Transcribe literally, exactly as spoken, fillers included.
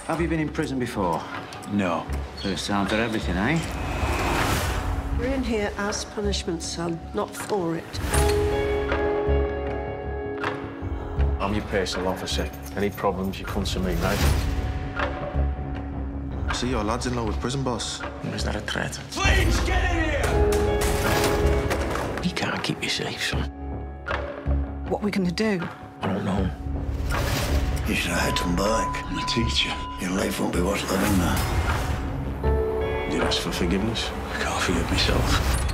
Have you been in prison before? No. First time for everything, eh? We're in here as punishment, son, not for it. I'm your personal officer. Any problems, you come to me, right? I see your lad's in love with prison boss. Is that a threat? Please, get in here! You can't keep me safe, son. What are we going to do? I don't know. You should have had him back. I'm a teacher. Your life won't be worth living now. You ask for forgiveness? I can't forgive myself.